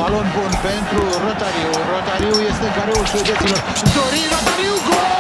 Balon bun pentru Rotariu. Rotariu este careul suedeților. Dorin Rotariu, gol!